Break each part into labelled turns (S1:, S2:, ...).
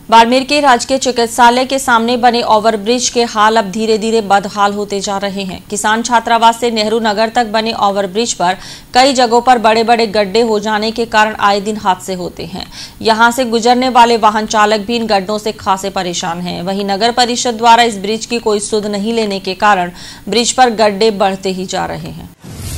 S1: बाड़मेर के राजकीय चिकित्सालय के सामने बने ओवरब्रिज के हाल अब धीरे धीरे बदहाल होते जा रहे हैं। किसान छात्रावास से नेहरू नगर तक बने ओवरब्रिज पर कई जगहों पर बड़े बड़े गड्ढे हो जाने के कारण आए दिन हादसे होते हैं। यहां से गुजरने वाले वाहन चालक भी इन गड्ढों से खासे परेशान हैं। वहीं नगर परिषद द्वारा इस ब्रिज की कोई सुध नहीं लेने के कारण ब्रिज पर गड्ढे बढ़ते ही जा रहे हैं।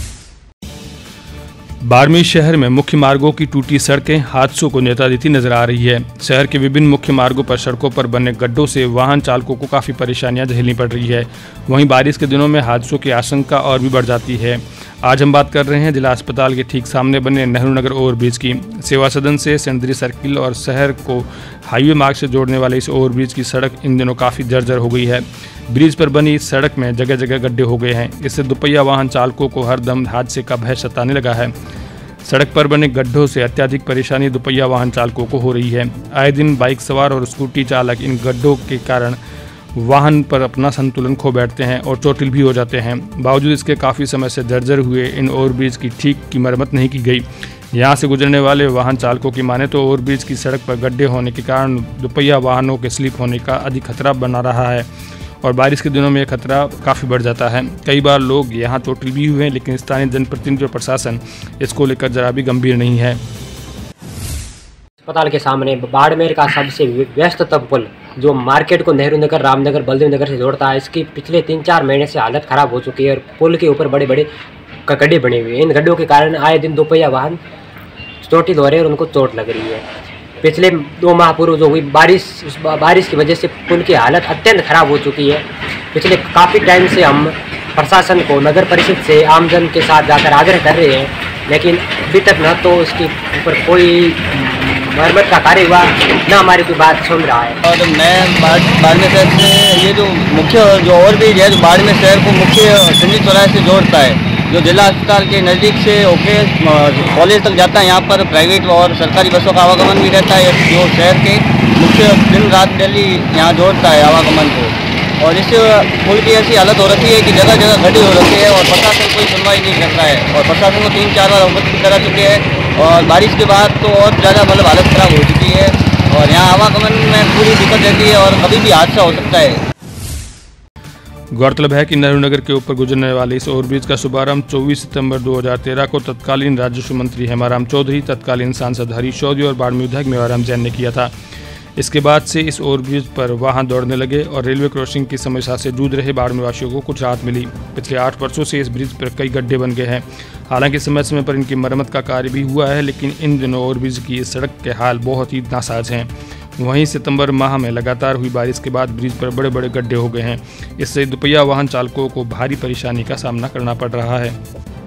S2: बाड़मेर शहर में मुख्य मार्गों की टूटी सड़कें हादसों को नेता देती नजर आ रही है। शहर के विभिन्न मुख्य मार्गों पर सड़कों पर बने गड्ढों से वाहन चालकों को काफ़ी परेशानियां झेलनी पड़ रही है। वहीं बारिश के दिनों में हादसों की आशंका और भी बढ़ जाती है। आज हम बात कर रहे हैं जिला अस्पताल के ठीक सामने बने नेहरू नगर ओवरब्रिज की। सेवा सदन से सेंद्री सर्किल और शहर को हाईवे मार्ग से जोड़ने वाले इस ओवरब्रिज की सड़क इन दिनों काफ़ी जर्जर हो गई है। ब्रिज पर बनी इस सड़क में जगह जगह गड्ढे हो गए हैं। इससे दुपहिया वाहन चालकों को हरदम हादसे का भय सताने लगा है। सड़क पर बने गड्ढों से अत्यधिक परेशानी दुपहिया वाहन चालकों को हो रही है। आए दिन बाइक सवार और स्कूटी चालक इन गड्ढों के कारण वाहन पर अपना संतुलन खो बैठते हैं और चोटिल भी हो जाते हैं। बावजूद इसके काफ़ी समय से जर्जर हुए इन ओवरब्रिज की ठीक की मरम्मत नहीं की गई। यहाँ से गुजरने वाले वाहन चालकों की माने तो ओवरब्रिज की सड़क पर गड्ढे होने के कारण दुपहिया वाहनों के स्लिप होने का अधिक खतरा बना रहा है और बारिश के दिनों में यह खतरा काफ़ी बढ़ जाता है। कई बार लोग यहाँ चोटिल भी हुए हैं, लेकिन स्थानीय जनप्रतिनिधि और प्रशासन इसको लेकर जरा भी गंभीर नहीं है।
S3: अस्पताल के सामने बाड़मेर का सबसे व्यस्ततम पुल जो मार्केट को नेहरू नगर, रामनगर, बलदेव नगर से जोड़ता है, इसकी पिछले 3-4 महीने से हालत ख़राब हो चुकी है और पुल के ऊपर बड़े बड़े गड्ढे बने हुए हैं। इन गड्ढों के कारण आए दिन दोपहिया वाहन चोटिल हो रहे हैं और उनको चोट लग रही है। पिछले 2 माह पूर्व जो हुई बारिश की वजह से पुल की हालत अत्यंत खराब हो चुकी है। पिछले काफ़ी टाइम से हम प्रशासन को, नगर परिषद से आमजन के साथ जाकर आग्रह कर रहे हैं, लेकिन अभी तक न तो इसके ऊपर कोई मरम्मत का कार्य हुआ, न हमारी कोई बात सुन रहा है।
S4: और मैं बाड़मेर शहर से ये जो मुख्य जो ओवरब्रिज है जो बाड़मेर शहर को मुख्य सिंधी चौराहे से जोड़ता है, जो जिला अस्पताल के नज़दीक से होके कॉलेज तक जाता है। यहाँ पर प्राइवेट और सरकारी बसों का आवागमन भी रहता है, जो शहर के मुख्य दिन रात डेली यहाँ जोड़ता है आवागमन को। और इस पुल की ऐसी हालत हो रखी है कि जगह जगह गड्ढे हो रखे हैं और प्रशासन कोई सुनवाई नहीं करता है और प्रशासन को 3-4 बार अवगत भी करा चुके हैं और बारिश के बाद तो और ज़्यादा हालत ख़राब हो चुकी है और यहाँ आवागमन में पूरी दिक्कत रहती है और कभी भी हादसा हो सकता है।
S2: गौरतलब है कि नेहरू नगर के ऊपर गुजरने वाले इस ओवरब्रिज का शुभारंभ 24 सितंबर 2013 को तत्कालीन राजस्व मंत्री हेमाराम चौधरी, तत्कालीन सांसद हरीश चौधरी और बाड़मेर विधायक मेवाराम जैन ने किया था। इसके बाद से इस ओवरब्रिज पर वाहन दौड़ने लगे और रेलवे क्रॉसिंग की समस्या से जूझ रहे बाड़मेर वासियों को कुछ राहत मिली। पिछले 8 वर्षों से इस ब्रिज पर कई गड्ढे बन गए हैं। हालांकि समय समय पर इनकी मरम्मत का कार्य भी हुआ है, लेकिन इन दिनों ओवरब्रिज की इस सड़क के हाल बहुत ही नासाज हैं। वहीं सितंबर माह में लगातार हुई बारिश के बाद ब्रिज पर बड़े बड़े गड्ढे हो गए हैं। इससे दुपहिया वाहन चालकों को भारी परेशानी का सामना करना पड़ रहा है।